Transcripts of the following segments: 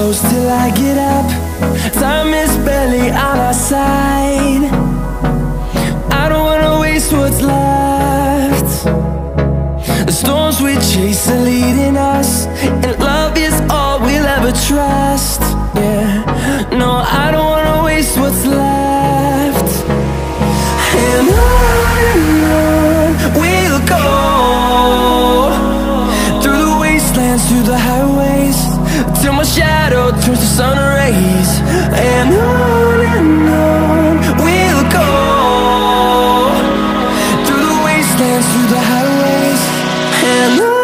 close till I get up. Time is barely on our side. I don't wanna waste what's left. The storms we chase are leading us, and love is all we'll ever trust. Yeah, no, I don't wanna waste what's left. And on we'll go, through the wastelands, through the highways, till my shadow turns to sun rays. And on we'll go, through the wastelands, through the highways, and on.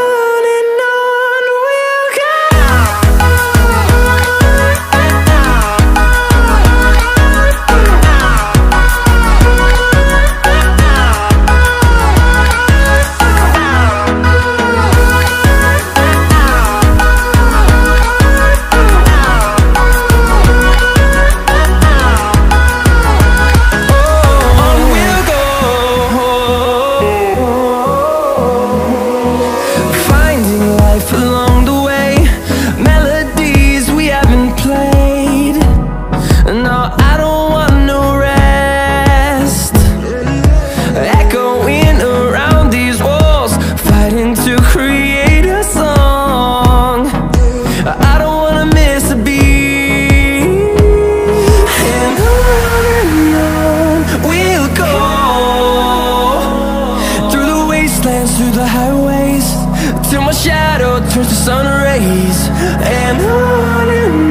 Through the highways, till my shadow turns to sun rays. And on